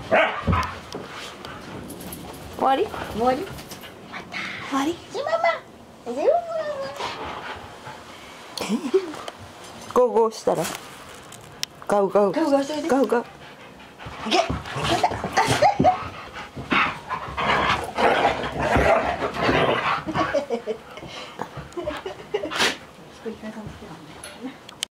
終わり？ 終わり？ 終わり？ゴーゴーしたらガウガウガウガウしておいで。 ガウガウ。 いけ。出た。